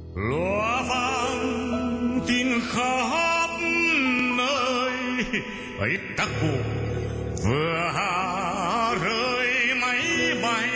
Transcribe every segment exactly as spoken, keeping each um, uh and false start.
Lúa vang tin khắp nơi, ấy tác cụ vừa hạ rơi máy bay.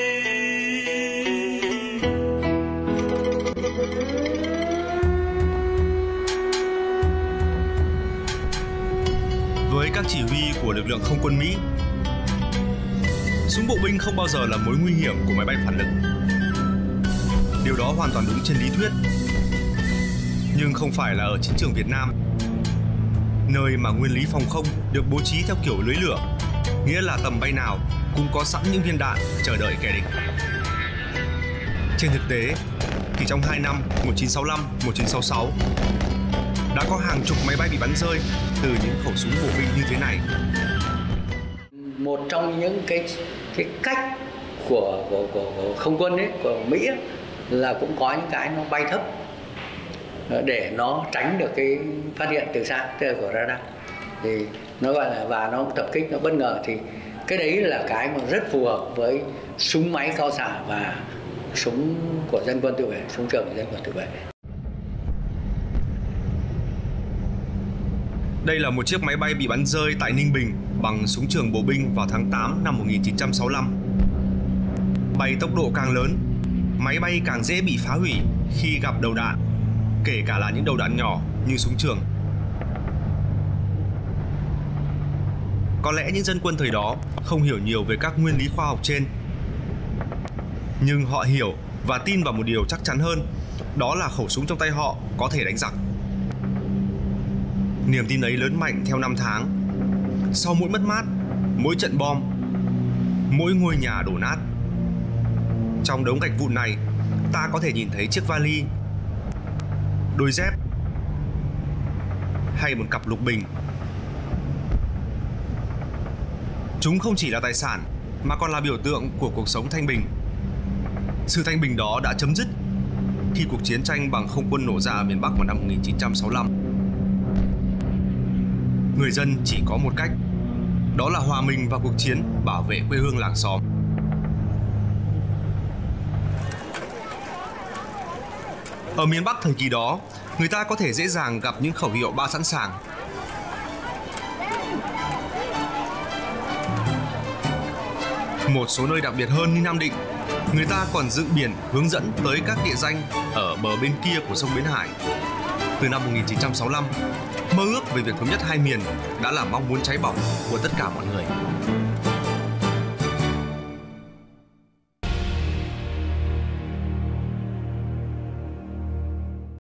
Với các chỉ huy của lực lượng không quân Mỹ, súng bộ binh không bao giờ là mối nguy hiểm của máy bay phản lực. Điều đó hoàn toàn đúng trên lý thuyết, nhưng không phải là ở chiến trường Việt Nam, nơi mà nguyên lý phòng không được bố trí theo kiểu lưới lửa, nghĩa là tầm bay nào cũng có sẵn những viên đạn chờ đợi kẻ địch. Trên thực tế, thì trong hai năm một nghìn chín trăm sáu mươi lăm đến một nghìn chín trăm sáu mươi sáu đã có hàng chục máy bay bị bắn rơi từ những khẩu súng bộ binh như thế này. Một trong những cái cái cách của của, của, của không quân ấy, của Mỹ ấy, là cũng có những cái nó bay thấp để nó tránh được cái phát hiện từ xa, tức là của radar. Thì nó gọi là và nó tập kích nó bất ngờ, thì cái đấy là cái mà rất phù hợp với súng máy cao xạ và súng của dân quân tự vệ, súng trường của dân quân tự vệ. Đây là một chiếc máy bay bị bắn rơi tại Ninh Bình bằng súng trường bộ binh vào tháng tám năm một nghìn chín trăm sáu mươi lăm. Bay tốc độ càng lớn, máy bay càng dễ bị phá hủy khi gặp đầu đạn, kể cả là những đầu đạn nhỏ như súng trường. Có lẽ những dân quân thời đó không hiểu nhiều về các nguyên lý khoa học trên, nhưng họ hiểu và tin vào một điều chắc chắn hơn, đó là khẩu súng trong tay họ có thể đánh giặc. Niềm tin ấy lớn mạnh theo năm tháng. Sau mỗi mất mát, mỗi trận bom, mỗi ngôi nhà đổ nát, trong đống gạch vụn này, ta có thể nhìn thấy chiếc vali, đôi dép hay một cặp lục bình. Chúng không chỉ là tài sản mà còn là biểu tượng của cuộc sống thanh bình. Sự thanh bình đó đã chấm dứt khi cuộc chiến tranh bằng không quân nổ ra ở miền Bắc vào năm một nghìn chín trăm sáu mươi lăm. Người dân chỉ có một cách, đó là hòa mình vào cuộc chiến bảo vệ quê hương làng xóm. Ở miền Bắc thời kỳ đó, người ta có thể dễ dàng gặp những khẩu hiệu ba sẵn sàng. Một số nơi đặc biệt hơn như Nam Định, người ta còn dựng biển hướng dẫn tới các địa danh ở bờ bên kia của sông Bến Hải. Từ năm một nghìn chín trăm sáu mươi lăm, mơ ước về việc thống nhất hai miền đã là mong muốn cháy bỏng của tất cả mọi người.